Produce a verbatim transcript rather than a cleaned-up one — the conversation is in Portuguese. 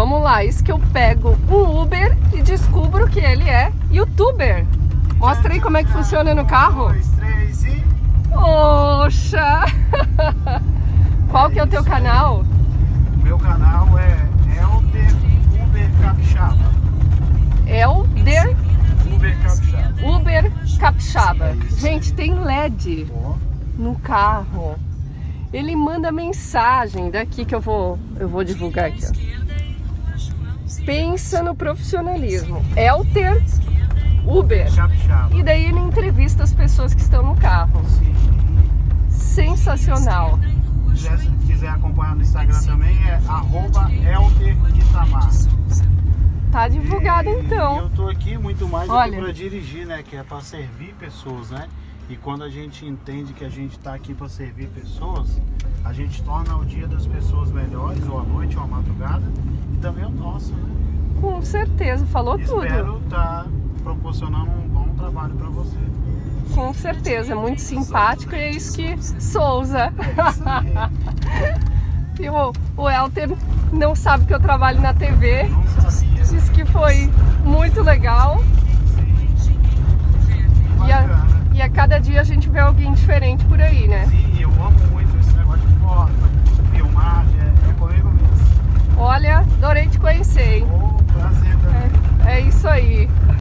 Vamos lá, isso que eu pego um Uber e descubro que ele é youtuber. Mostra aí como é que funciona no carro. Um, dois, três e... Oxa! Qual que é o teu canal? O meu canal é Elder Uber Capixaba. Elder Uber Capixaba. Uber Capixaba. É isso. Gente, tem L E D Ó, no carro. Ele manda mensagem daqui que eu vou, eu vou divulgar aqui. Ó. Pensa no profissionalismo. Elder Uber. Capixaba. E daí ele entrevista as pessoas que estão no carro. Sim. Sensacional. Se quiser, quiser acompanhar no Instagram também é arroba Elder Itamar. Tá divulgado E então. eu tô aqui muito mais Olha. do que para dirigir, né? Que é para servir pessoas, né? E quando a gente entende que a gente tá aqui para servir pessoas, a gente torna o dia das pessoas melhores, ou a noite, ou a madrugada, e também o nosso, né? Com certeza, falou tudo. Espero estar proporcionando um bom trabalho para você. Com certeza, muito simpático e é isso que Souza. E o, o Elter não sabe que eu trabalho na T V. Não sabia. Diz que foi muito legal. E a, e a cada dia a gente vê alguém diferente por aí, né? Sim, eu